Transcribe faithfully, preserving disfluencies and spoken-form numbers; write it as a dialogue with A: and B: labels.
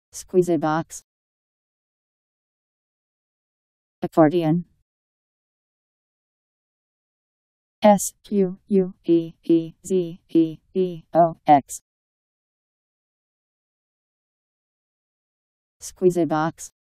A: Squeezebox. Accordion. S Q U E E Z E B O X. Squeezebox.